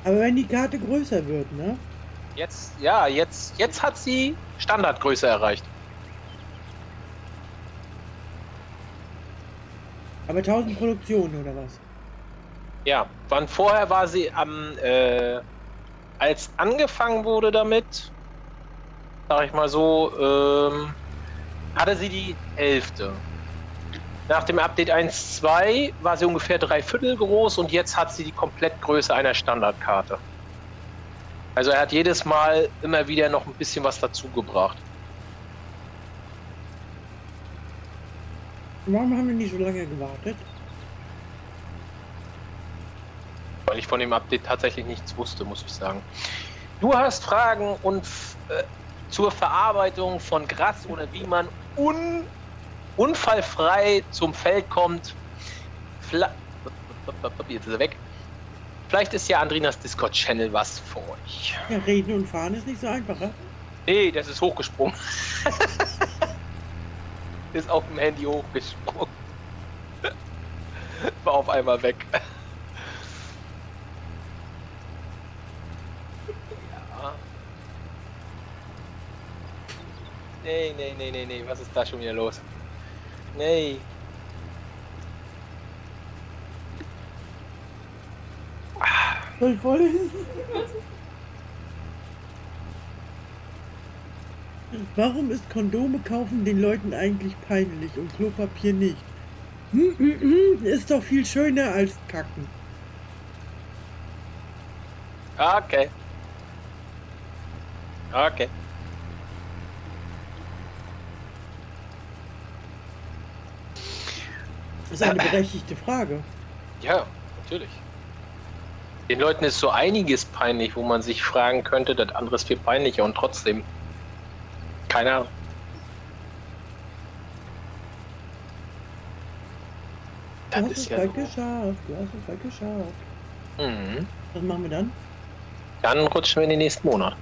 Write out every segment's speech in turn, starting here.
Aber wenn die Karte größer wird, ne? Jetzt, ja, jetzt hat sie Standardgröße erreicht. Aber 1000 Produktionen oder was? Ja, wann vorher war sie als angefangen wurde damit, sag ich mal so, hatte sie die Hälfte. Nach dem Update 1.2 war sie ungefähr 3/4 groß und jetzt hat sie die Komplettgröße einer Standardkarte. Also er hat jedes Mal immer wieder noch ein bisschen was dazugebracht. Warum haben wir nicht so lange gewartet? Weil ich von dem Update tatsächlich nichts wusste, muss ich sagen. Du hast Fragen und zur Verarbeitung von Gras oder wie man unfallfrei zum Feld kommt. Jetzt ist er weg. Vielleicht ist ja Andrinas Discord-Channel was für euch. Ja, reden und fahren ist nicht so einfach, ja? Nee, das ist hochgesprungen. Ist auf dem Handy hochgesprungen. War auf einmal weg. Ja. Nee. Was ist da schon wieder los? Nee. Voll. Warum ist Kondome kaufen den Leuten eigentlich peinlich und Klopapier nicht? Ist doch viel schöner als kacken. Okay. Das ist eine berechtigte Frage. Ja, natürlich. Den Leuten ist so einiges peinlich, wo man sich fragen könnte, das andere ist viel peinlicher und trotzdem. Keine Ahnung. Du hast es bald geschafft. Mhm. Was machen wir dann? Dann rutschen wir in den nächsten Monat.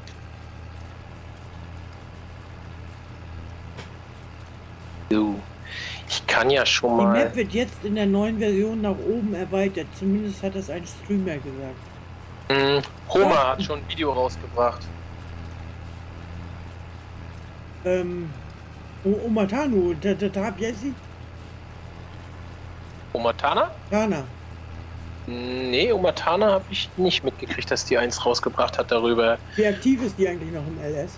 So. Ich kann ja schon mal... Die Map wird jetzt in der neuen Version nach oben erweitert. Zumindest hat das ein Streamer gesagt. Roma hat schon ein Video rausgebracht. Omatanu, da hab Jessi? Omatana? Tana. Nee, Omatana habe ich nicht mitgekriegt, dass die eins rausgebracht hat darüber. Wie aktiv ist die eigentlich noch im LS?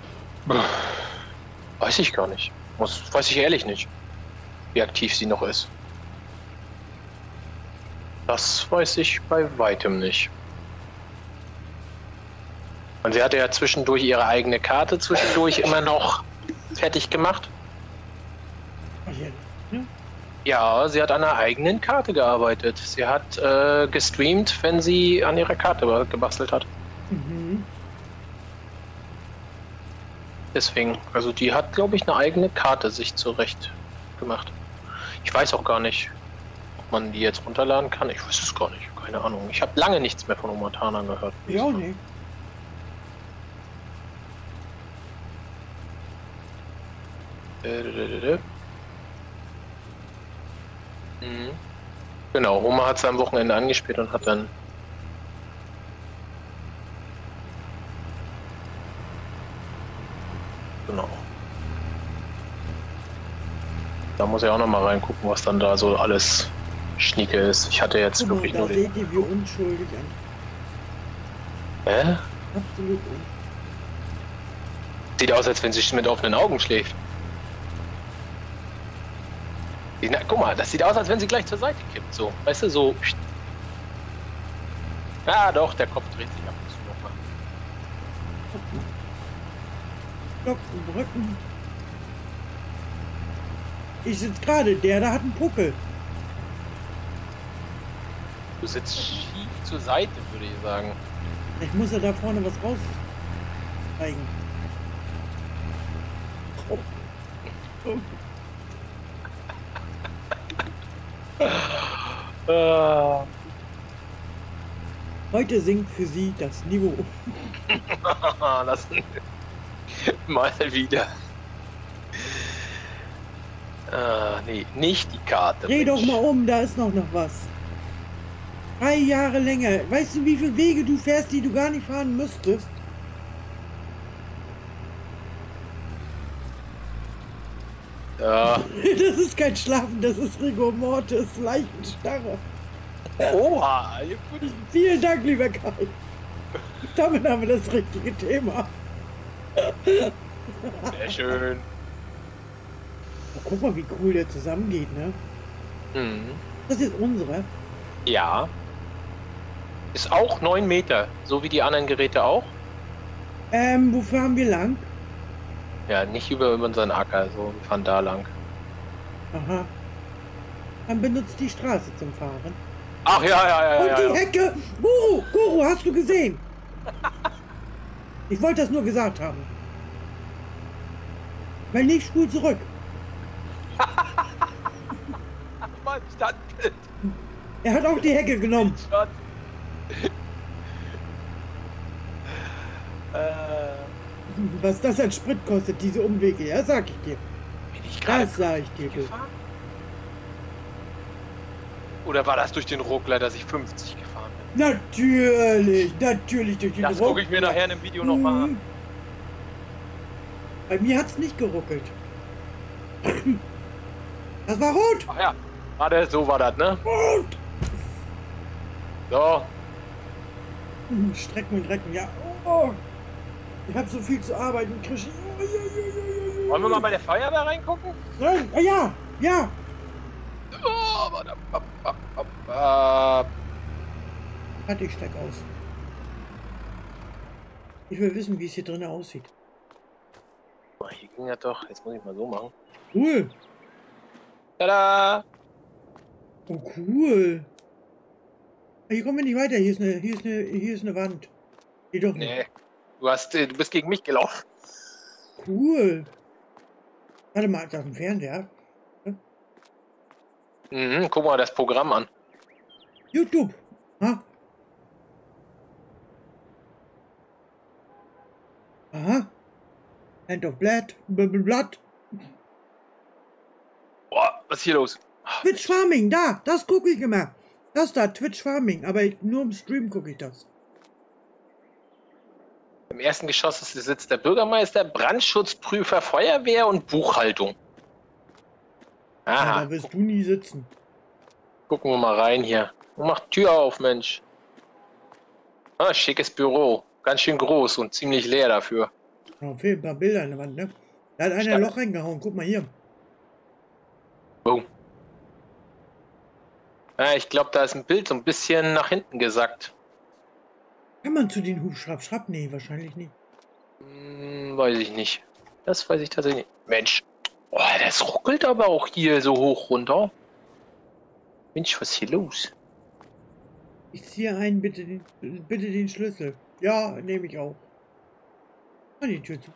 Weiß ich gar nicht. Weiß ich ehrlich nicht, wie aktiv sie noch ist. Das weiß ich bei weitem nicht. Und sie hatte ja zwischendurch ihre eigene Karte immer noch fertig gemacht. Ja, sie hat an einer eigenen Karte gearbeitet. Sie hat gestreamt, wenn sie an ihrer Karte gebastelt hat. Mhm. Deswegen, also die hat, glaube ich, eine eigene Karte sich zurecht gemacht. Ich weiß auch gar nicht, ob man die jetzt runterladen kann. Ich weiß es gar nicht, keine Ahnung. Ich habe lange nichts mehr von Omatana gehört. Ich auch nicht. Genau, Oma hat es am Wochenende angespielt und hat dann genau. Da muss ich auch noch mal reingucken, was dann da so alles Schnieke ist. Ich hatte jetzt wirklich nur den... seht ihr, wie unschuldig an. Absolut unschuldig. Sieht aus, als wenn sie mit offenen Augen schläft. Guck mal, das sieht aus, als wenn sie gleich zur Seite kippt. So, weißt du, so. Ja, doch, der Kopf dreht sich ab und zu nochmal. Stock im Rücken. Ich sitze gerade, der da hat einen Puckel. Du sitzt schief zur Seite, würde ich sagen. Ich muss ja da vorne was raus zeigen. Heute sinkt für sie das Niveau. Das mal wieder. Nee, nicht die Karte. Dreh doch mal um, da ist noch was. 3 Jahre länger. Weißt du, wie viele Wege du fährst, die du gar nicht fahren müsstest? Ja. Das ist kein Schlafen, das ist Rigor Mortis, Leichenstarre. Oha. Vielen Dank, lieber Kai. Damit haben wir das richtige Thema. Sehr schön. Oh, guck mal, wie cool der zusammengeht, ne? Mhm. Das ist unsere. Ja. Ist auch 9 Meter, so wie die anderen Geräte auch. Wo fahren wir lang? Ja, nicht über unseren Acker, so wir fahren da lang. Aha. Dann benutzt die Straße zum Fahren. Ach ja. Und die Hecke! Guru, hast du gesehen? Ich wollte das nur gesagt haben. Wenn nicht, spul zurück. Mann, Standbild. Er hat auch die Hecke genommen. Was das an Sprit kostet, diese Umwege, ja, sag ich dir. Bin ich gerade Das sag ich dir. gefahren? Oder war das durch den Ruckler, dass ich 50 gefahren bin? Natürlich durch den Das gucke ich mir nachher in dem Video nochmal an. Bei mir hat's nicht geruckelt. Das war rot. Ach ja, warte, so war das, ne? Rot. So. Strecken und Recken, ja. Oh. Ich habe so viel zu arbeiten, Krischi. Wollen wir mal bei der Feuerwehr reingucken? Nein, ja. Oh, warte. Warte, ich steig aus. Ich will wissen, wie es hier drinnen aussieht. Hier ging ja doch. Jetzt muss ich mal so machen. Cool. Tada! Oh, cool. Hier kommen wir nicht weiter. Hier ist eine Wand. Geh doch nicht. Nee. Du bist gegen mich gelaufen. Cool. Warte mal, da ist ein Fernseher. Mhm, guck mal das Programm an. YouTube. Ha? Aha. Hand of Blood. Blood. Boah, was ist hier los? Twitch Farming, das gucke ich immer. Das da, Twitch Farming, aber nur im Stream gucke ich das. Im ersten Geschoss sitzt der Bürgermeister, Brandschutzprüfer, Feuerwehr und Buchhaltung. Ja, Aha. da wirst du nie sitzen. Gucken wir mal rein hier. Mach Tür auf, Mensch. Ah, schickes Büro. Ganz schön groß und ziemlich leer dafür. Da fehlen ein paar Bilder an der Wand, ne? Da hat einer ein Loch reingehauen, guck mal hier. Boom. Ja, ich glaube, da ist ein Bild so ein bisschen nach hinten gesackt. Kann man zu den Hubschrapp? Nee, wahrscheinlich nicht. Weiß ich nicht. Das weiß ich tatsächlich nicht. Mensch. Oh, das ruckelt aber auch hier so hoch runter. Mensch, was ist hier los? Ich ziehe ein, bitte den Schlüssel. Ja, nehme ich auch. Mach die Tür zu.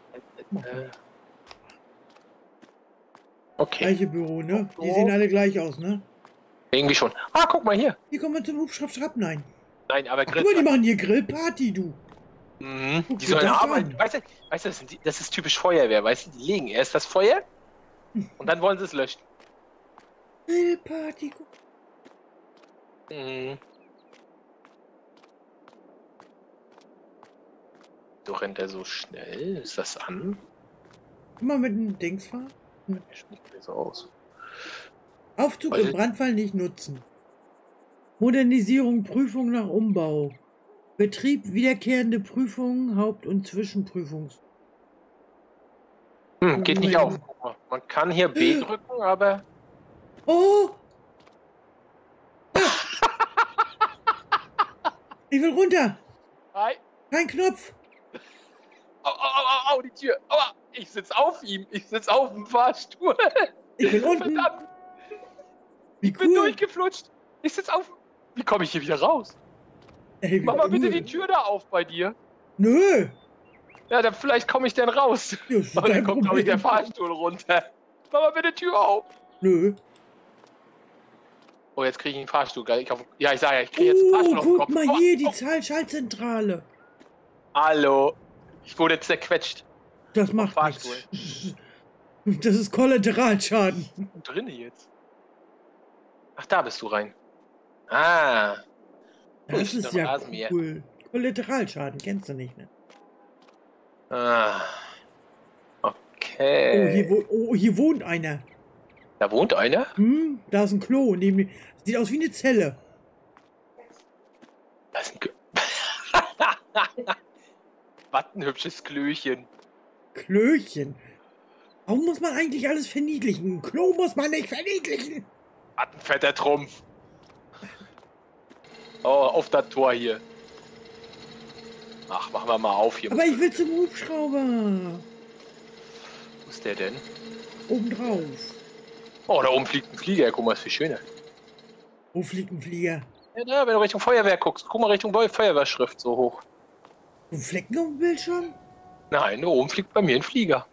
Okay. Gleiche Büro, ne? Die sehen alle gleich aus, ne? Irgendwie schon. Ah, guck mal hier. Hier kommen wir zum Hubschrapp. Nein. Nein, aber Ach, guck mal, die machen hier Grillparty, du. Mhm. Guck Die dir sollen das arbeiten. an. Weißt du, das ist typisch Feuerwehr. Weißt du, die legen erst das Feuer und dann wollen sie es löschen. Grillparty, guck. Mhm. So rennt er so schnell. Ist das an? Guck mal mit dem Dings fahren. Der sieht nicht so aus. Aufzug Weiß im ich- Brandfall nicht nutzen. Modernisierung, Prüfung nach Umbau. Betrieb, wiederkehrende Prüfungen, Haupt- und Zwischenprüfungs. Geht nicht auf. Guck mal. Man kann hier B drücken, aber. Oh! Ja. Ich will runter. Nein. Kein Knopf. Au, die Tür. Aua. Ich sitz auf ihm. Ich sitz auf dem Fahrstuhl. Ich bin unten. Verdammt. Wie Ich bin cool. durchgeflutscht. Ich sitz auf. Wie komme ich hier wieder raus? Ey, wie Mach mal bitte cool. die Tür da auf bei dir. Nö. Ja, dann vielleicht komme ich dann raus. Ja, ist Aber dann kein kommt, glaube ich, der Problem. Fahrstuhl runter. Mach mal bitte Tür auf. Nö. Oh, jetzt kriege ich einen Fahrstuhl. Ja, ich sage ja, ich kriege jetzt einen Fahrstuhl auf den Guck Kopf. mal Oh, hier, die oh. Schaltzentrale. Hallo. Ich wurde zerquetscht. Das macht Fahrstuhl. nichts. Das ist Kollateralschaden. Drinne jetzt. Ach, da bist du rein. Ah. Das ist ja Rasenmäher. cool. Kollateralschaden kennst du nicht, ne? Ah, Oh, okay. hier wohnt einer. Da wohnt einer? Hm, da ist ein Klo. Sieht aus wie eine Zelle. Das ist ein Was ein hübsches Klöchen. Klöchen. Warum muss man eigentlich alles verniedlichen? Ein Klo muss man nicht verniedlichen. Was ein fetter Trumpf. Oh, auf das Tor hier. Ach, machen wir mal auf hier. Aber ich will zum Hubschrauber. Wo ist der denn? Obendrauf. Oh, da oben fliegt ein Flieger. Guck mal, ist viel schöner. Wo fliegt ein Flieger? Ja, da, wenn du Richtung Feuerwehr guckst. Guck mal Richtung Feuerwehrschrift so hoch. So ein Flecken auf dem Bildschirm? Nein, da oben fliegt bei mir ein Flieger.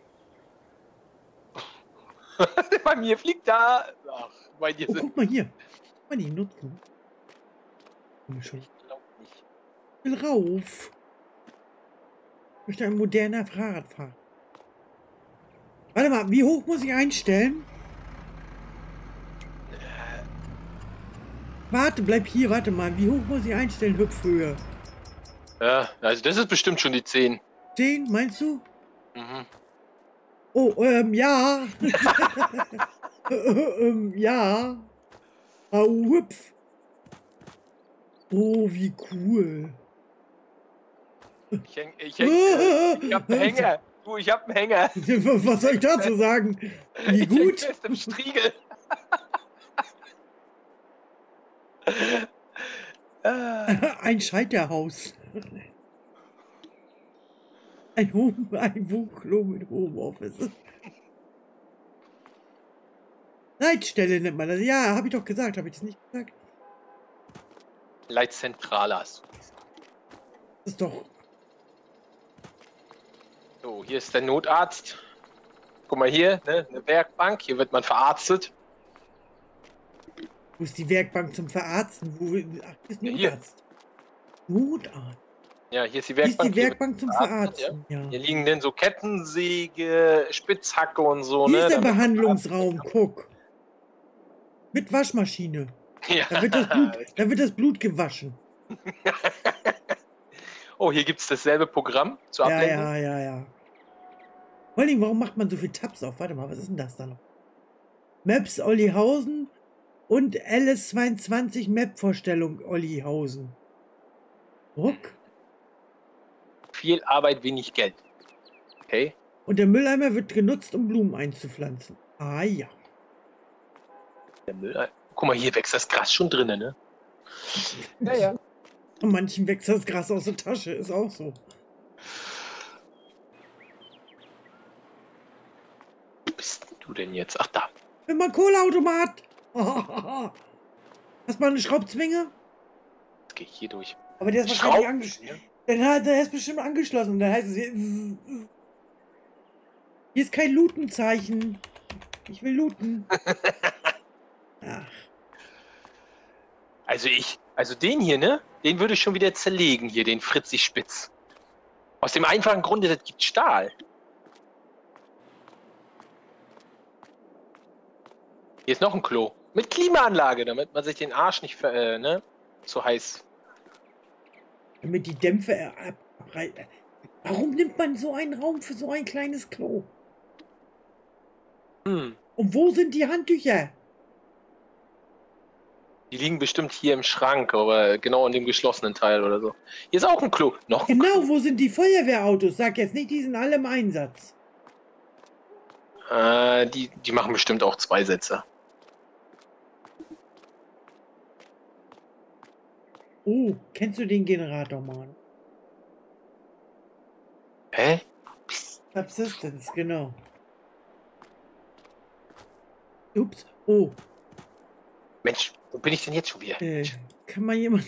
Bei mir fliegt da. Ach, bei dir Oh, sind. guck mal hier. Guck mal die nutzen. Ich Ich glaub nicht. will rauf. Ich möchte ein moderner Fahrrad fahren. Warte mal, wie hoch muss ich einstellen? Warte, bleib hier, warte mal. Wie hoch muss ich einstellen, Hüpfhöhe? Ja, also das ist bestimmt schon die 10. 10, meinst du? Mhm. Oh, ja. Ja. Au, hüpf. Oh, wie cool. Ich hab einen Hänger. Du, ich hab einen Hänger. Was soll ich dazu sagen? Wie Ich häng gut? fest im Striegel. Ein Scheiterhaus. Ein Wohnklo mit Homeoffice. Leitstelle nennt man das. Ja, habe ich doch gesagt. Habe ich das nicht gesagt? Leitzentrale hast du gesagt. Das ist doch... So, hier ist der Notarzt. Guck mal hier, ne, eine Werkbank. Hier wird man verarztet. Wo ist die Werkbank zum Verarzten? Ach, hier ist Ja, hier. Notarzt. Notarzt. Ja, hier ist die Hier ist Werkbank. die Werkbank zum Hier wird verarztet, Verarzten. Ja. Hier liegen denn so Kettensäge, Spitzhacke und so. Hier ne? ist der damit- Behandlungsraum. Guck. Mit Waschmaschine. Ja. Da wird das Blut gewaschen. Oh, hier gibt es dasselbe Programm zur Ja, Ablenkung. ja. Vor allem, warum macht man so viel Tabs auf? Warte mal, was ist denn das da noch? Maps Ollihausen und LS22 Map-Vorstellung Ollihausen. Ruck. Viel Arbeit, wenig Geld. Okay. Und der Mülleimer wird genutzt, um Blumen einzupflanzen. Ah ja. Der Müll. Guck mal, hier wächst das Gras schon drinnen, ne? Ja. Und manchen wächst das Gras aus der Tasche, ist auch so. Wo bist du denn jetzt? Ach, da. Bin mal Kohleautomat. Hast du mal eine Schraubzwinge? Jetzt gehe ich hier durch. Aber der ist wahrscheinlich angeschlossen. Der ist bestimmt angeschlossen. Dann heißt es hier ist kein Lootenzeichen. Ich will looten. Ach. Also den hier, ne? Den würde ich schon wieder zerlegen hier, den Fritzi Spitz. Aus dem einfachen Grunde, das gibt Stahl. Hier ist noch ein Klo. Mit Klimaanlage, damit man sich den Arsch nicht ne? Zu heiß. Damit die Dämpfe abreißen. Warum nimmt man so einen Raum für so ein kleines Klo? Hm. Und wo sind die Handtücher? Die liegen bestimmt hier im Schrank, aber genau in dem geschlossenen Teil oder so. Hier ist auch ein Klo. Noch ein Genau, wo sind die Feuerwehrautos? Sag jetzt nicht, die sind alle im Einsatz. Klo. Die machen bestimmt auch 2 Sätze. Oh, kennst du den Generator, Mann? Hä? Subsistence, genau. Ups, oh, Mensch, wo bin ich denn jetzt schon wieder? kann mal jemand...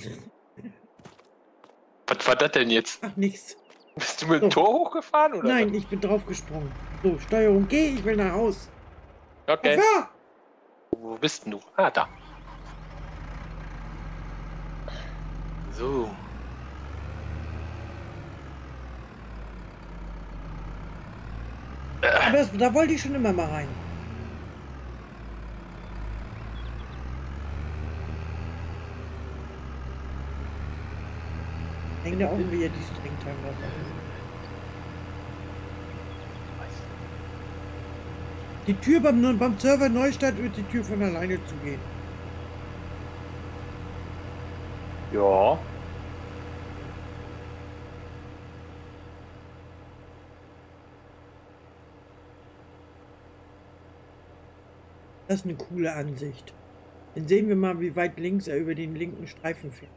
Was war das denn jetzt? Ach, nichts. Bist du mit dem Tor hochgefahren? Oder Nein, ich bin draufgesprungen. So, Steuerung G, ich will nach Haus. was? Okay. Ja, Wo bist denn du? Ah, da. So. aber da wollte ich schon immer mal rein. Hängt da auch wieder die Stringtanker. Die Tür beim Server Neustart wird die Tür von alleine zugehen. Ja. Das ist eine coole Ansicht. Dann sehen wir mal, wie weit links er über den linken Streifen fährt.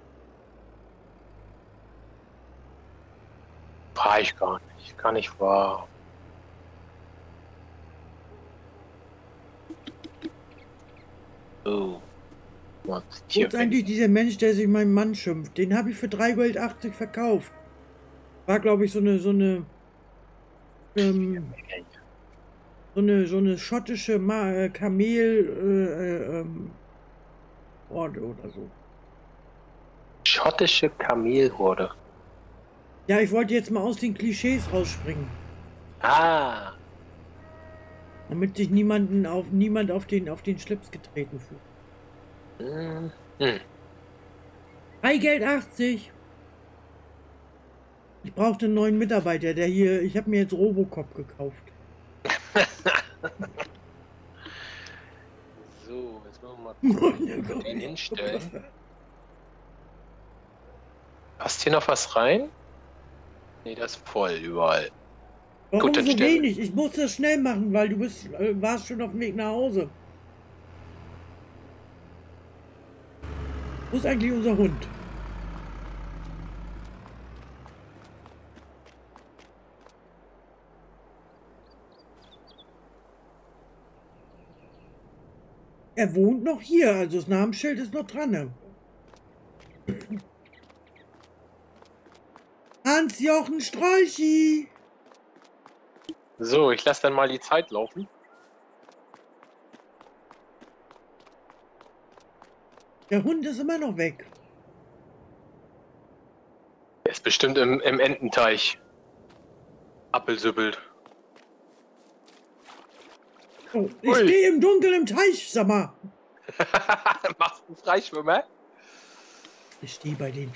War ich gar nicht. Kann nicht wahr. Oh. Wo ist eigentlich dieser Mensch, der sich meinen Mann schimpft? Den habe ich für 3,80 Gold verkauft. War, glaube ich, so eine schottische Kamel Horde oder so. Schottische Kamelhorde. Ja, ich wollte jetzt mal aus den Klischees rausspringen. Ah. Damit sich niemand auf den Schlips getreten fühlt. 3,80 Geld. Ich brauchte einen neuen Mitarbeiter, der hier. Ich habe mir jetzt Robocop gekauft. So, jetzt müssen wir mal gucken, wo wir den hinstellen. Passt hier noch was rein? Nee, das ist voll überall. Warum Gut, dann so stellen wenig? Ich muss das schnell machen, weil du warst schon auf dem Weg nach Hause. Wo ist eigentlich unser Hund? Er wohnt noch hier, also das Namensschild ist noch dran. Ne? Hans-Jochen Strolchi! So, ich lasse dann mal die Zeit laufen. Der Hund ist immer noch weg. Er ist bestimmt im Ententeich. Appelsüppelt. Oh, ich stehe im Dunkeln im Teich, sag mal. Machst du einen Freischwimmer? Ich stehe bei den...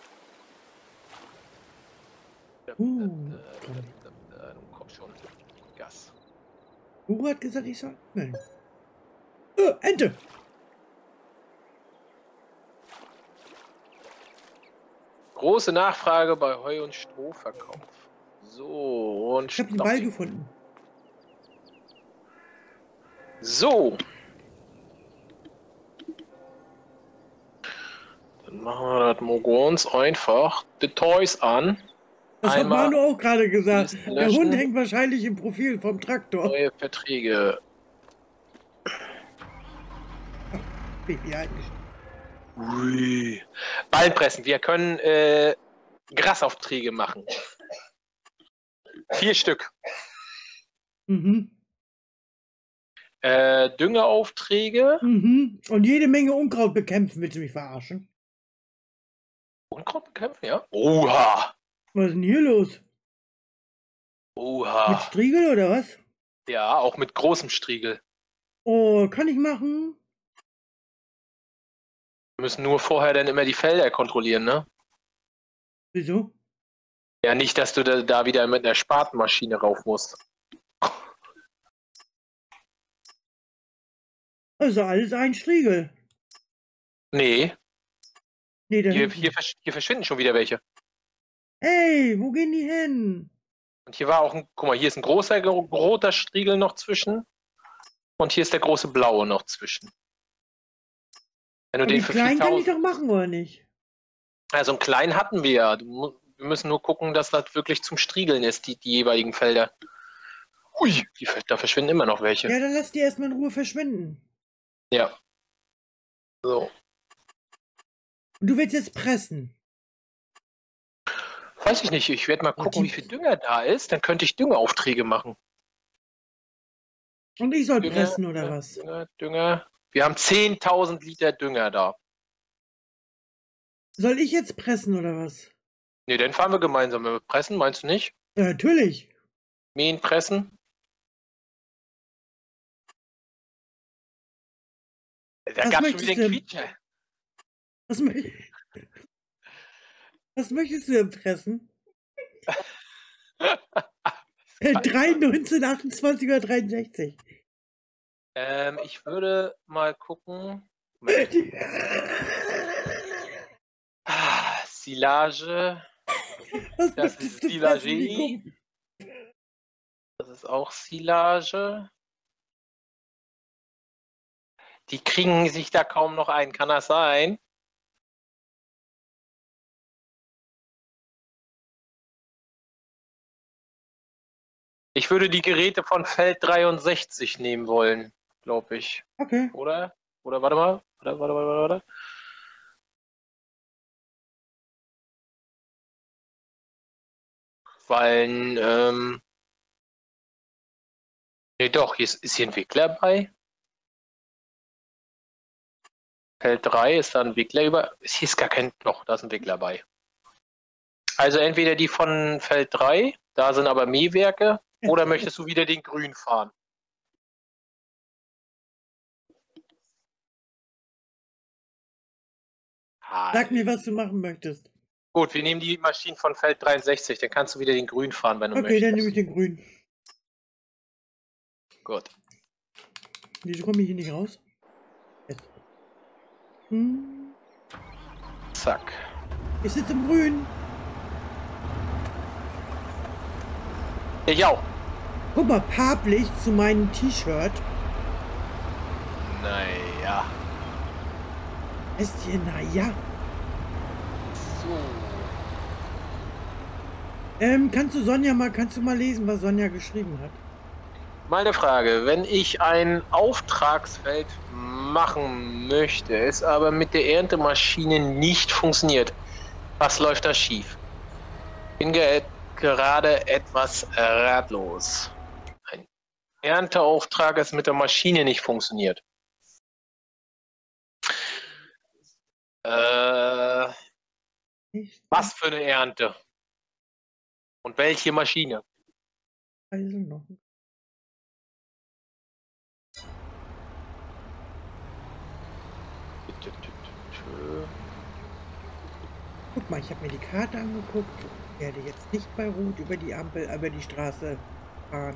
Komm schon. Gas. Hugo hat gesagt, ich soll melden. Ente! Große Nachfrage bei Heu- und Strohverkauf. So, und Ich habe den Ball gefunden. So. Dann machen wir das Mogons einfach. Details an. Das hat Manu auch gerade gesagt. Listen Der löschen. Hund hängt wahrscheinlich im Profil vom Traktor. Neue Verträge. Baby eingestellt. Ui. Ballenpressen. Wir können Grasaufträge machen. 4 Stück. Mhm. Düngeaufträge. Mhm. Und jede Menge Unkraut bekämpfen. Willst du mich verarschen? Unkraut bekämpfen, ja? Oha! Was ist denn hier los? Oha! Mit Striegel oder was? Ja, auch mit großem Striegel. Oh, kann ich machen? Wir müssen nur vorher dann immer die Felder kontrollieren, ne? Wieso? Ja, nicht, dass du da wieder mit einer Spatenmaschine rauf musst. Also alles ein Striegel. Nee, Nee, dann hier verschwinden schon wieder welche. Hey, wo gehen die hin? Und hier war auch ein, guck mal, hier ist ein großer roter Striegel noch zwischen. Und hier ist der große blaue noch zwischen. Wenn du Und den die für kleinen kann ich 4000. doch machen, oder nicht? Also einen kleinen hatten wir ja. Wir müssen nur gucken, dass das wirklich zum Striegeln ist, die jeweiligen Felder. Ui, da verschwinden immer noch welche. Ja, dann lass die erstmal in Ruhe verschwinden. Ja. So. Und du willst jetzt pressen. Weiß ich nicht. Ich werde mal gucken, wie viel Dünger da ist. Dann könnte ich Düngeraufträge machen. Und ich soll pressen, oder was? Dünger. Wir haben 10.000 Liter Dünger da. Soll ich jetzt pressen, oder was? Ne, dann fahren wir gemeinsam. Wenn wir pressen, meinst du nicht? Ja, natürlich. Mähen, pressen. Da Was gab es schon möchtest wieder du? einen Quietscher. Was möchtest Was möchtest du denn fressen? 3, 19, 28 oder 63? Ich würde mal gucken. Silage. Was Das möchtest ist du fressen, Silage. Nico? Das ist auch Silage. Die kriegen sich da kaum noch ein. Kann das sein? Ich würde die Geräte von Feld 63 nehmen wollen, glaube ich. Okay. Oder? Oder warte mal. Warte. Weil, nee, doch, ist hier ein Entwickler bei? Feld 3 ist da ein Entwickler über. Hier ist gar kein. Doch, da ist ein Entwickler bei. Also entweder die von Feld 3, da sind aber Mähwerke, oder möchtest du wieder den Grün fahren? Sag mir, was du machen möchtest. Gut, wir nehmen die Maschinen von Feld 63, dann kannst du wieder den Grün fahren, wenn du Okay, möchtest. dann nehme ich den Grün. Gut. Wieso komme ich hier nicht raus? Jetzt. Zack. Ich sitze im Grün. Ich auch. Guck mal, farblich zu meinem T-Shirt. Naja. Ist hier, naja. So. Kannst du mal lesen, was Sonja geschrieben hat? Meine Frage, wenn ich ein Auftragsfeld machen möchte, es aber mit der Erntemaschine nicht funktioniert, was läuft da schief? Bin gerade etwas ratlos. Ein Ernteauftrag, es mit der Maschine nicht funktioniert. Was für eine Ernte? Und welche Maschine? Also noch. Guck mal, ich habe mir die Karte angeguckt. Ich werde jetzt nicht bei Rot über die Ampel, über die Straße fahren.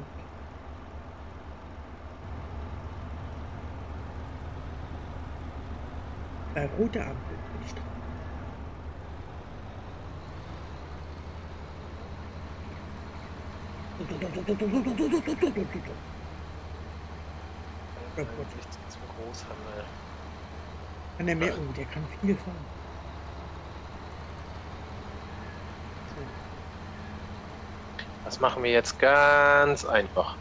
Bei roter Ampel über die Straße. Zum Großhandel. Kann der mehr? Oh, der kann viel fahren. Das machen wir jetzt ganz einfach.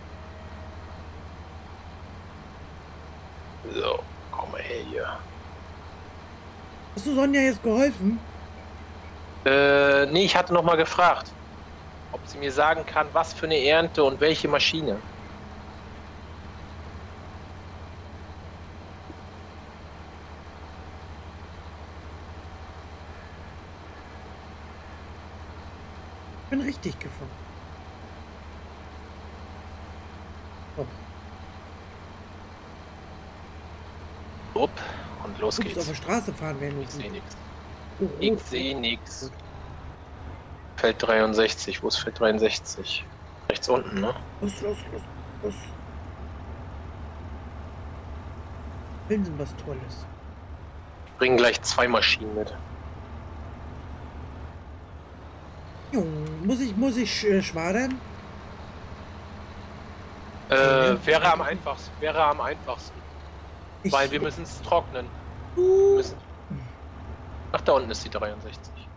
So, komm mal her hier. Hast du Sonja jetzt geholfen? Nee, ich hatte noch mal gefragt, ob sie mir sagen kann, was für eine Ernte und welche Maschine. Ich bin richtig gefahren. Oh. Upp, und los Ups, auf geht's. der Straße fahren wäre nur Ich sehe gut. nichts. Oh, Ich rot. sehe nichts. Feld 63, wo ist Feld 63? Rechts unten, ne? Los. Pillen sind was Tolles. Bringen gleich 2 Maschinen mit. Muss ich schwadern? Wäre am einfachsten. Weil wir müssen es trocknen. Ach, da unten ist die 63.